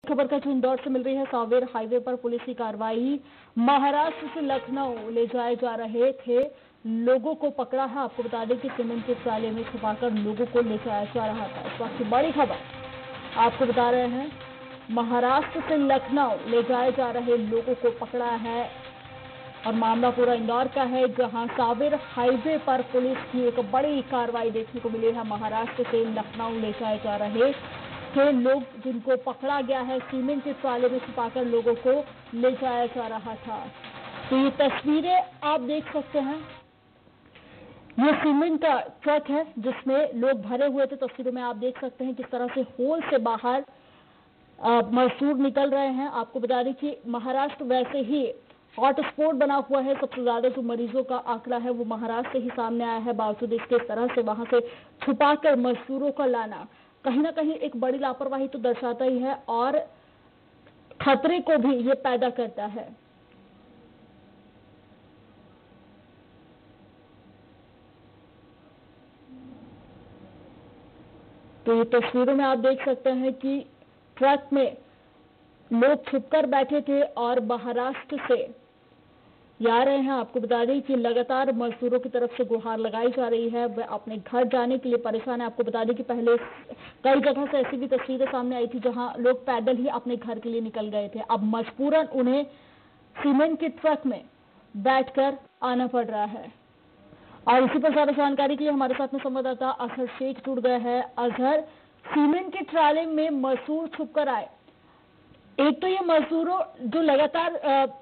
खबर का जो इंदौर से मिल रही है। सावेर हाईवे पर पुलिस की कार्रवाई। महाराष्ट्र से लखनऊ ले जाए जा रहे थे लोगों को पकड़ा है। आपको बता दें कि सीमेंट के ट्राले में छुपाकर लोगों को ले जाया जा रहा था। इस वक्त की बड़ी खबर आपको बता रहे हैं। महाराष्ट्र से लखनऊ ले जाए जा रहे लोगों को पकड़ा है और मामला पूरा इंदौर का है, जहां सावेर हाईवे पर पुलिस की एक बड़ी कार्रवाई देखने को मिली है। महाराष्ट्र से लखनऊ ले जाए जा रहे थे लोग जिनको पकड़ा गया है। सीमेंट के ट्राले में छुपाकर लोगों को ले जाया जा रहा था। तो ये तस्वीरें आप देख सकते हैं। ये सीमेंट का ट्रक है जिसमें लोग भरे हुए थे। तस्वीरों में आप देख सकते हैं किस तरह से होल से बाहर मजदूर निकल रहे हैं। आपको बता दें कि महाराष्ट्र वैसे ही हॉटस्पॉट बना हुआ है। सबसे ज्यादा जो मरीजों का आंकड़ा है वो महाराष्ट्र से ही सामने आया है। बावजूद इसके इस तरह से वहां से छुपाकर मजदूरों का लाना कहीं ना कहीं एक बड़ी लापरवाही तो दर्शाता ही है और खतरे को भी ये पैदा करता है। तो ये तस्वीरों में आप देख सकते हैं कि ट्रक में लोग छुपकर बैठे थे और महाराष्ट्र से आ रहे हैं। आपको बता दें कि लगातार मजदूरों की तरफ से गुहार लगाई जा रही है। वे अपने घर जाने के लिए परेशान है। आपको बता दें कि पहले कई जगह से ऐसी भी तस्वीरें सामने आई थी जहां लोग पैदल ही अपने घर के लिए निकल गए थे। अब मजबूरन उन्हें सीमेंट के ट्रक में बैठकर आना पड़ रहा है। और इसी पर ज्यादा जानकारी के लिए हमारे साथ में संवाददाता अजहर शेख जुड़ गए हैं। अजहर, सीमेंट के ट्राले में मजदूर छुपकर आए। एक तो ये मजदूरों जो लगातार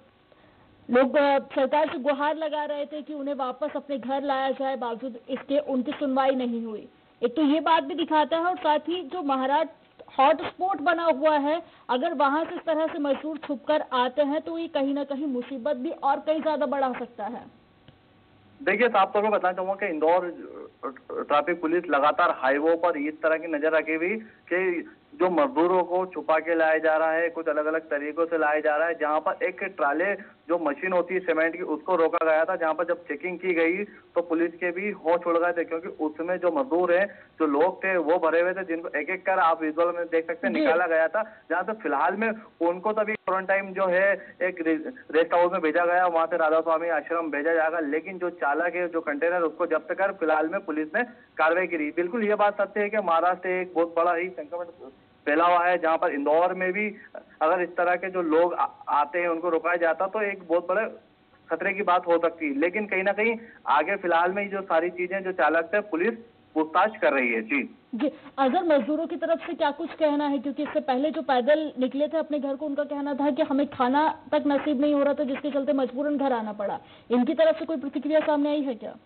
लोग सरकार से गुहार लगा रहे थे कि उन्हें वापस अपने घर लाया जाए, बावजूद इसके उनकी सुनवाई नहीं हुई। एक तो ये बात भी दिखाता है और साथ ही जो महाराष्ट्र हॉटस्पॉट बना हुआ है, अगर वहां से इस तरह से मजदूर छुपकर आते हैं तो ये कहीं ना कहीं मुसीबत भी और कहीं ज्यादा बढ़ा सकता है। देखिए, साफ तौर पर बताना चाहूंगा कि इंदौर ट्रैफिक पुलिस लगातार हाईवे पर इस तरह की नजर रखी हुई कि जो मजदूरों को छुपा के लाया जा रहा है, कुछ अलग अलग तरीकों से लाया जा रहा है। जहां पर एक ट्राले जो मशीन होती है सीमेंट की, उसको रोका गया था। जहां पर जब चेकिंग की गई तो पुलिस के भी होश उड़ गए थे, क्योंकि उसमें जो मजदूर हैं, जो लोग थे, वो भरे हुए थे, जिनको एक एक कर आप विजुअल में देख सकते हैं निकाला गया था। जहां से फिलहाल में उनको तभी क्वारंटाइन जो है एक रेस्ट हाउस में भेजा गया, वहां से राधा स्वामी आश्रम भेजा जाएगा। लेकिन जो चालक है, जो कंटेनर, उसको जब्त कर फिलहाल में पुलिस ने कार्रवाई की। बिल्कुल ये बात सत्य है कि महाराष्ट्र एक बहुत बड़ा ही संक्रमण फैला हुआ है, जहां पर इंदौर में भी अगर इस तरह के जो लोग आते हैं उनको रोका जाता तो एक बहुत बड़े खतरे की बात हो सकती है। लेकिन कहीं ना कहीं आगे फिलहाल में जो सारी चीजें जो चालक थे, पुलिस पूछताछ कर रही है। जी अगर मजदूरों की तरफ से क्या कुछ कहना है, क्योंकि इससे पहले जो पैदल निकले थे अपने घर को, उनका कहना था कि हमें खाना तक नसीब नहीं हो रहा था, जिसके चलते मजबूरन घर आना पड़ा। इनकी तरफ से कोई प्रतिक्रिया सामने आई है क्या?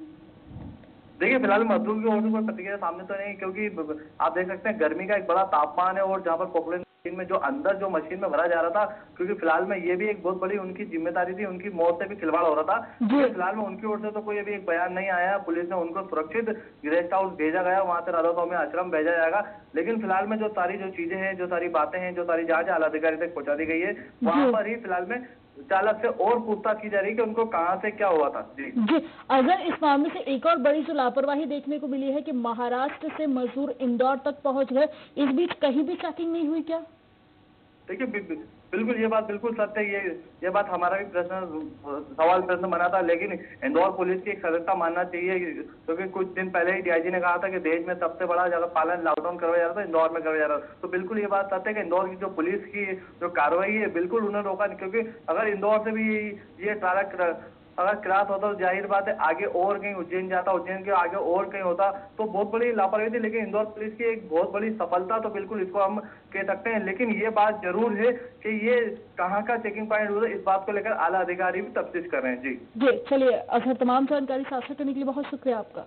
देखिए, फिलहाल मजदूर की ओर से कोई प्रतिक्रिया सामने तो नहीं, क्योंकि आप देख सकते हैं गर्मी का एक बड़ा तापमान है और जहां पर पॉपुलर मशीन में जो अंदर जो मशीन में भरा जा रहा था, क्योंकि फिलहाल में ये भी एक बहुत बड़ी उनकी जिम्मेदारी थी, उनकी मौत से भी खिलवाड़ हो रहा था। फिलहाल में उनकी ओर से तो कोई अभी एक बयान नहीं आया। पुलिस ने उनको सुरक्षित गेस्ट हाउस भेजा गया, वहां से राधा स्वामी आश्रम भेजा जाएगा। लेकिन फिलहाल में जो सारी जो चीजें हैं, जो सारी बातें हैं, जो सारी जांच आला अधिकारी तक पहुंचा दी गई है, वहां पर ही फिलहाल में चालक से और पूछताछ की जा रही है कि उनको कहां से क्या हुआ था। जी अगर इस मामले से एक और बड़ी जो लापरवाही देखने को मिली है कि महाराष्ट्र से मजदूर इंदौर तक पहुंच गए, इस बीच कहीं भी चेकिंग नहीं हुई क्या? देखिए, बिल्कुल ये बात बिल्कुल सत्य है। ये बात हमारा भी प्रश्न बना था। लेकिन इंदौर पुलिस की एक सतर्कता मानना चाहिए, क्योंकि कुछ दिन पहले ही डीआईजी ने कहा था कि देश में सबसे बड़ा जगह पालन लॉकडाउन करवाया जा रहा था, इंदौर में करवाया जा रहा था। तो बिल्कुल ये बात सत्य है कि इंदौर की जो पुलिस की जो कार्रवाई है, बिल्कुल उन्होंने रोका नहीं। क्योंकि अगर इंदौर से भी ये ट्राला अगर क्रॉस होता तो जाहिर बात है आगे और कहीं उज्जैन जाता, उज्जैन के आगे और कहीं होता, तो बहुत बड़ी लापरवाही थी। लेकिन इंदौर पुलिस की एक बहुत बड़ी सफलता, तो बिल्कुल इसको हम कह सकते हैं। लेकिन ये बात जरूर है कि ये कहाँ का चेकिंग पॉइंट हुआ, इस बात को लेकर आला अधिकारी भी तफ्तीश कर रहे हैं। जी चलिए अजहर, तमाम जानकारी साझा करने के लिए बहुत शुक्रिया आपका।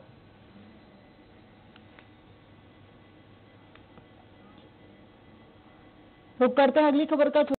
रुक करते हैं अगली खबर का।